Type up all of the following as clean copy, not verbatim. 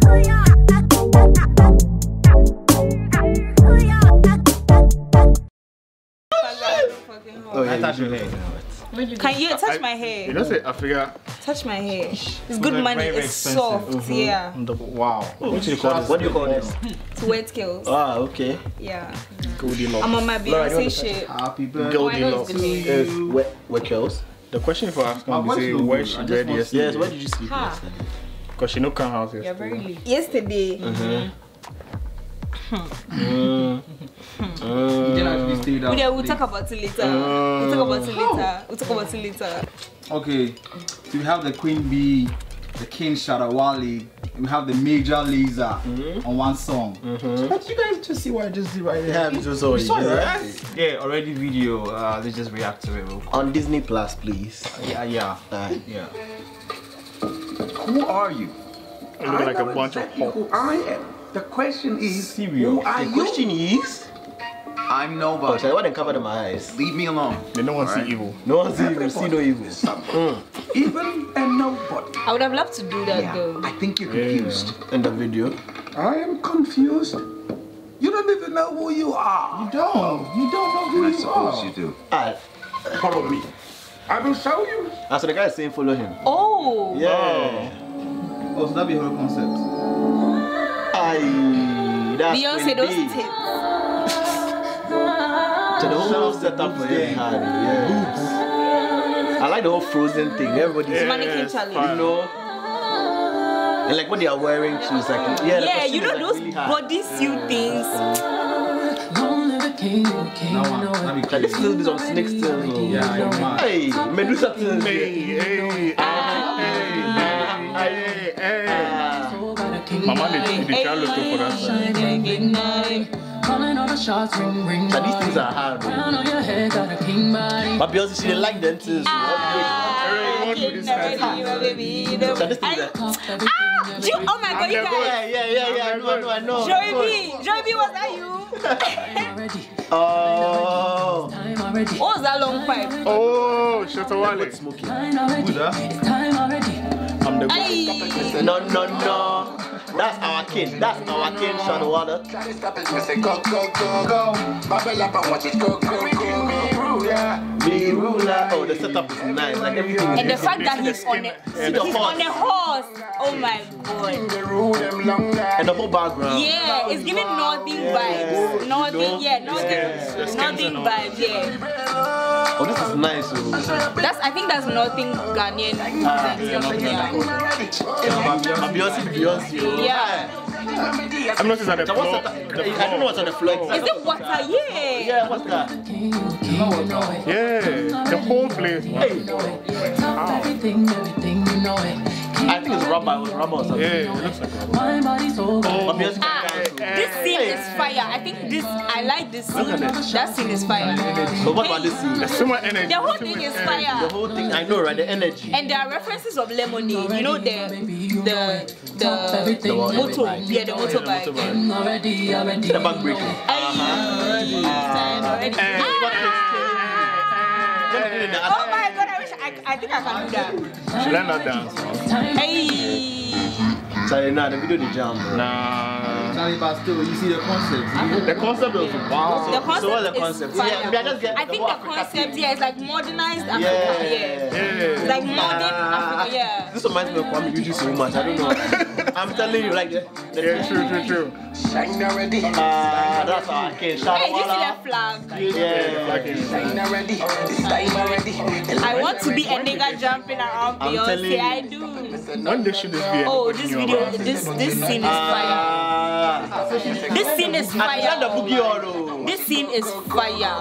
Oh, yeah, touch your hair. Can you touch my hair? You don't say Africa. Touch my hair. It's good money. It's soft. Yeah. Wow. What do you call this? What do you call this? It's wet skills. Ah, okay. Yeah. Goldilocks. I'm on my Beyonce shit. Happy birthday. Goldilocks. Wet kills. The question for us can be where she read yesterday. Yes, where did you sleep yesterday? Because she no come house yesterday. You're very late. Yesterday. You didn't actually stay down. We'll talk about it later. We'll talk about it later. Okay, so we have the Queen Bee, the King Shatta Wale, and we have the Major Lazer on one song. But you guys just see what I just did right there. Yeah, just saw it. Right? Yeah, already video. Let's just react to it real quick. On Disney Plus, please. Yeah. Yeah. Who are you? You look like a bunch of Who I am. The question is, Serious. who are The you? question is, I'm oh, nobody. sorry, I want to cover my eyes. Leave me alone. They don't want to see evil. No one's evil, see no evil. Even and nobody. I would have loved to do that though. I think you're confused. In the video. I am confused. You don't even know who you are. You don't. You don't know who you are. I suppose you do. Alright. Follow me. I will show you. So the guy is saying follow him. Oh. Yeah. Oh, so that be her concept. Aye, that's Beyonce, those tips. tips. So the whole setup for him had I like the whole Frozen thing. Everybody's Mannequin challenge. you know. And like what they are wearing too is like Yeah, you know those bodysuit things. Like this is on snake still. Yeah, Hey, Medusa still. Hey. Mama, they try looking for that side. But these things are hard. But Beyonce, she didn't like them too. So Oh my god, you guys. Yeah. I know. Joey B, was that you? Oh. What was that long pipe? Oh, Shatta Wale. Smoking. Who's that? I'm the No. That's our king. Shatta Wale. Be ruler. Oh, the setup is nice. Like everything. And the fact that he's on it. He's on a horse. Oh my god. And the whole background. Yeah, it's giving northern vibes. Northern vibes, yeah. Oh, this is nice. Oh. I think that's northern Ghanaian. Beyonce. Oh. Yeah. I'm not on the floor. I don't know what's on the floor. Is it water? Yeah. Yeah, what's that? Yeah, the whole place. Hey. I think it's rubber or something. Yeah, it looks like rubber. This scene is fire. I think I like this scene. That scene is fire. But what about this scene? There's so much energy. The whole thing is fire. The whole thing, I know, right? The energy. And there are references of Lemonade. You know the motor. Yeah, the motorbike. The back breaking. Oh my god, I think I can do that. She learn that dance. Hey. Sorry, nah, the video the jam. Nah. But still, you see the concept. The concept was wow. The concept So what's the is concept? fire. Yeah, I think the concept, is like modernized Africa. Yeah. Like modern Africa, yeah. This reminds me of Kwame Yuji so much. I don't know. I'm telling you, like true. That's our king. Hey, you see that flag? Yeah. I want to be a nigga jumping around Beyonce. I do. When they shoot this video? Oh, this video, this scene is fire. This scene is fire. This scene is fire.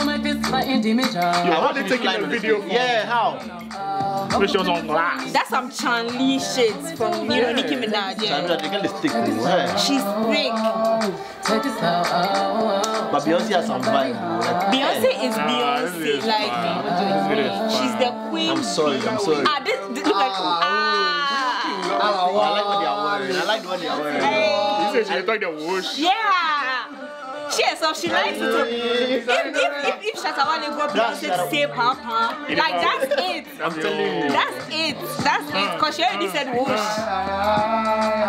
How they taking the video? Yeah, how? Which was on glass. That's some Chan-Li shit from Nicki Minaj. Yeah. She's thick. But Beyonce has some vibe. Beyonce is Beyonce. Like, she's the queen. I'm sorry. This look like I like what they are wearing. You said she like the whoosh. Yeah. She likes it. If Shatta Wale go Beyonce to say papa, like that's it. I'm telling you. That's it. Because she already said whoosh. The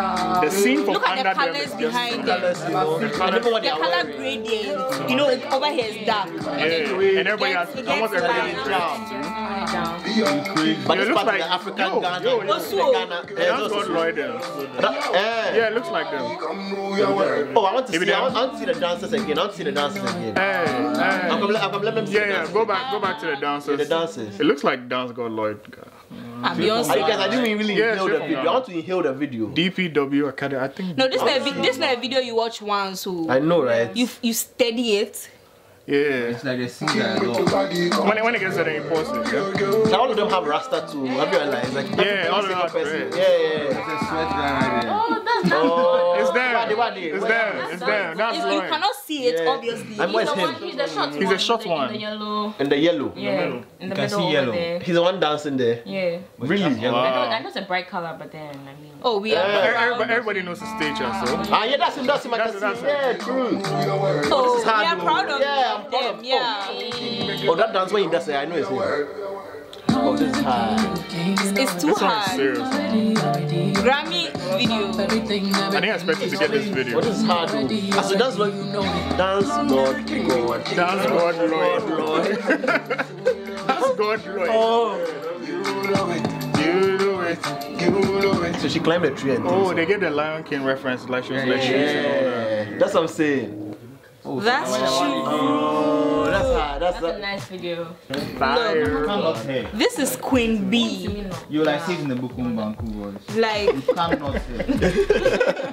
The scene from Look at the under them colors is behind Colors, them. you know. The I colors. don't know what they The are color wearing. gradient. You know, over here is dark. Yeah, and everybody has, It almost gets everybody light. Down. Crazy. But Yeah, this it looks part like is the African yo, Ghana. yo, yo. Also, Ghana. That's what Lloyd is. Yeah, it looks like them. Oh, I want to Maybe see. I them. want to see the dancers again. I want to see the dancers again. Hey. I'm gonna let them see. Yeah, the yeah. dancers. Go back to the dancers. The dancers. It looks like Dance God Lloyd. And Beyonce. Are you guys? I didn't really Yeah, inhale straight the from video. I Ghana. want to inhale the video. DPW Academy. I think. No, this is not a video you watch once. So I know, right? you steady it. Yeah. It's like they sing that a lot. When it gets there, then you post it. Yeah. So all of them have Rasta too. Have you realized? Like Yeah, all of single them have person. dread. Yeah. It's a sweat guy right there. Oh, that's not Oh, It's them. Wadi. It's them. It's them. That's You Lloyd. cannot see it, Yeah. obviously. And where's him? He's the short He's one. a short in the- one. In the yellow. In the yellow. Yeah. In the can middle see over yellow. there. He's the one dancing there. Yeah. Really? I know it's a bright color, but then I mean. Oh, we are. Everybody knows the stage, so. Ah, yeah, that's him. That's him. I can That's see. it. Yeah, true. Oh, is we hard are though. proud of Yeah, I'm proud them. of- Yeah. Oh, that dance when he does it, I know it's him. Oh, this is hard. It's too This one is hard. serious. Grammy video. I didn't expect you to get this video. Oh, this is hard. Though. So dance Lord, dance God. Dance God Lloyd. Dance God Lloyd. Oh, You do it. so she climbed the tree and Oh, they get the Lion King reference, like she was like yeah. That's what I'm saying. That's true. Oh, that's hard. That's a nice video. fire. Cannot hear. This is Queen B. You like say in the book on Vancouver. Like, You cannot hear.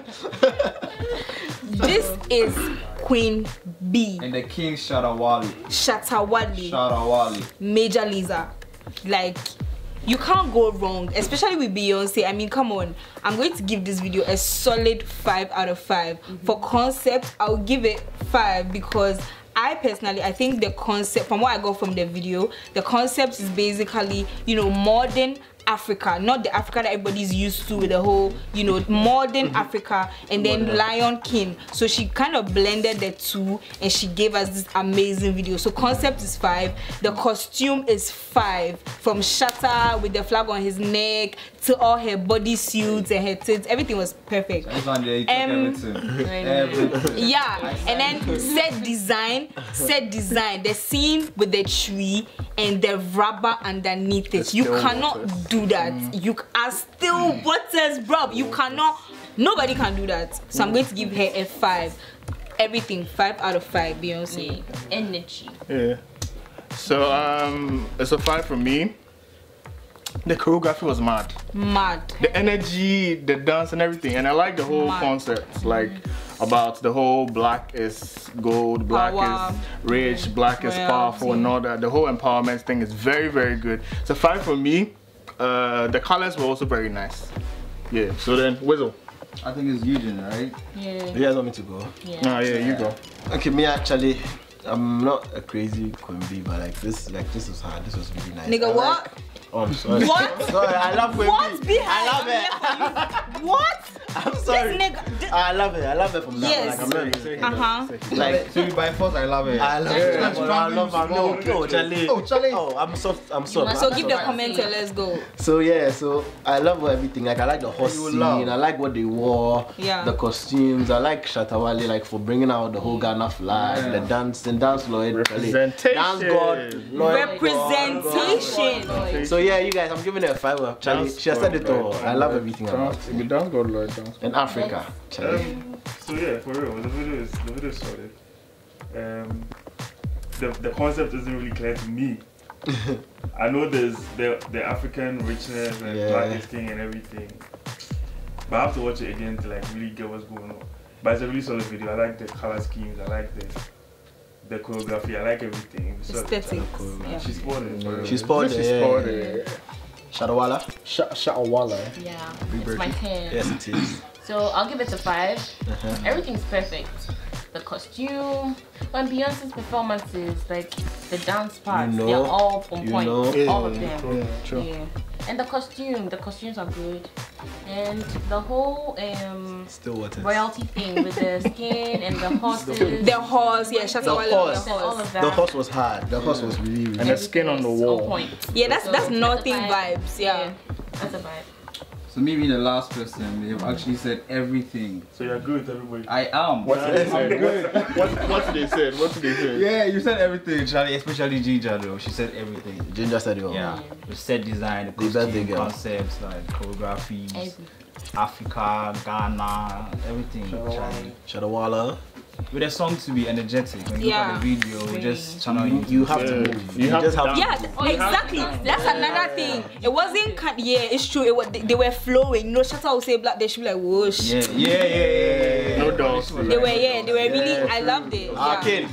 this is Queen B. And the King Shatta Wale. Shatta Wale. Shatta Wale. Major Lazer. Like, you can't go wrong, especially with Beyonce. I mean, come on. I'm going to give this video a solid 5 out of 5. For concept, I'll give it 5 because I personally, I think the concept, from what I got from the video, the concept is basically, you know, modern Africa, not the Africa that everybody's used to with the whole, you know, modern Africa, and then Lion King. So she kind of blended the two and she gave us this amazing video. So concept is 5, the costume is 5, from Shatta with the flag on his neck to all her body suits and her tits, everything was perfect. This one there, you took everything. Everything. Yeah, and then set design, the scene with the tree and the rubber underneath it. You cannot do that. You are still butters, bro. You cannot. Nobody can do that. So I'm going to give her a 5. Everything 5 out of 5. Beyonce. Energy. Yeah. So it's a 5 from me. The choreography was mad. Mad. The energy, the dance, and everything, and I like the whole Mad. concept, like about the whole black is gold, black Power. is rich, black is Royalty. powerful, and all that. The whole empowerment thing is very, very good. It's a 5 for me. The colors were also very nice. Yeah. So then, Whistle. I think it's Eugene, right? Yeah. You guys want me to go? Yeah, you go. Okay, me actually, I'm not a crazy Queen Bee, but like this was hard. This was really nice. Nigga, I what? Like, oh, I'm sorry. What? Sorry, I love Queen What's Bee. behind? I love it. What? I'm sorry. This nigga. I love it. I love it from now. Yes. Like, I'm not Like, So by force, I love it. I love it. I love it. No, Charlie. Oh, Charlie. Oh, I'm soft. I'm soft. so give the comment and let's go. So yeah, so I love everything. Like I like the horse You scene. love. I like what they wore. Yeah. The costumes. I like Shatta Wale, like for bringing out the whole Ghana flag. The dance and dance Lloyd. Representation. Dance God. Lloyd Representation. So yeah, you guys, I'm giving it a 5. Charlie, she has said it all. I love everything about it. We dance God Lloyd dance. In Africa, Charlie. So yeah, for real, the video is solid. The concept isn't really clear to me. I know there's the African richness and Yeah. black is king and everything, but I have to watch it again to like really get what's going on. But it's a really solid video. I like the color schemes. I like the choreography. I like everything. It's solid. Aesthetics. Yeah. She's spotted. for real. She's spotted. She's Yeah. spotted. Shatta Wale. Shatta Wale. Yeah. It's my turn. Yes, it is. So I'll give it a 5. Everything's perfect. The costume, when Beyonce's performances, like the dance parts, You know, they're all on you point. know. All of them. Yeah, true. Yeah. And the costumes are good. And the whole Still what royalty thing with the skin and the horses. The horse, yeah, Shatta The Wale. horse. The and all horse. of that. The horse was hard. The horse was really, really And the skin on the Everything's wall. on point. Yeah, that's So, nothing that's a 5. vibes. Yeah. That's a vibe. So me being the last person, they've actually said everything. So you're good with everybody. I am. What did they say? I'm good. What did they say? What did they say? Yeah, you said everything. Charlie, especially Ginger though, she said everything. Ginger said it all. Yeah, the set design, the birthday costume, girl. concepts, like choreography, Everything. Africa, Ghana, everything. Charlie. Shatta Wale. With a song to be energetic, when you look at the video, Really. just channel You have to move. You just have to. Yeah, exactly. That's another thing. It wasn't. Yeah, it's true. It was. They were flowing. No, Shatta will say black. They should be like whoosh. Yeah. No doubt. They were. Yeah, they were really. I loved it. Yeah. Kid.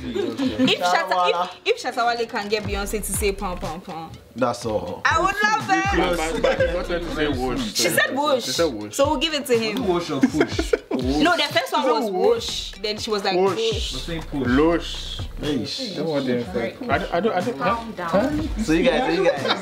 If Shatta Wale can get Beyonce to say pom pom pom, That's all. I would love it. But he wanted to say whoosh. She said whoosh. She said whoosh. So we'll give it to him. Wash or push? No, the first one was whoosh. Then she was like Whoosh. whoosh. Say push. Lush. Don't want them. I don't. Calm down. So you guys.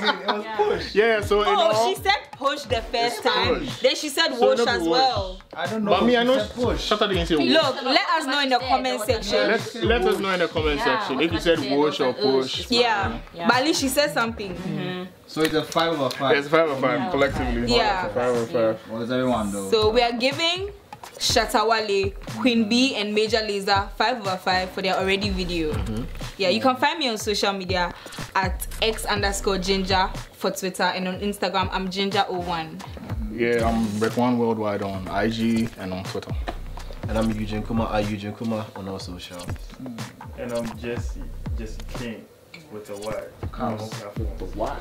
Yeah, so Oh, she said push the first time. push. Then she said So whoosh not as whoosh. well. I don't know. But me, I know She said push. Shatta didn't say whoosh. Look, let us know in the comment section. Let us know in the comment section if you said whoosh or push. Yeah, but at least she said something. So it's a 5 over 5. It's 5 or 5 collectively. Yeah. 5 or 5. What is everyone though? So we are giving Shatta Wale, Queen B, and Major Lazer 5 over 5 for their already video. Yeah, you can find me on social media at x_ginger for Twitter, and on Instagram I'm ginger01. Yeah, I'm Rek1 Worldwide on IG and on Twitter. And I'm Eugene Kuma. Eugene Kuma on all socials. And I'm Jesse King with a Y. Why?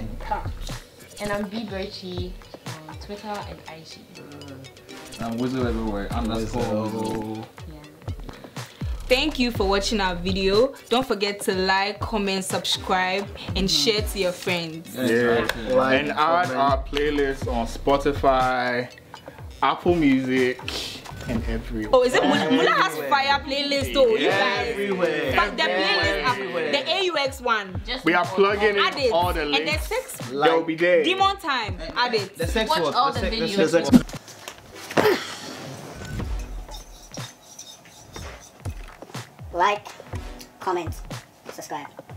And I'm B Birchie on Twitter and IG. And Wizard everywhere. _Wizard. Thank you for watching our video. Don't forget to like, comment, subscribe, and share to your friends. Yeah. And add our playlist on Spotify, Apple Music, and everywhere. Oh, is it Mula has fire playlist though? You guys. Everywhere. But the playlist, the AUX one. Just We are plugging Add in it. all the And the links. sex They'll be there. demon time. Add it. The sex watch word. all the videos. Like, comment, subscribe.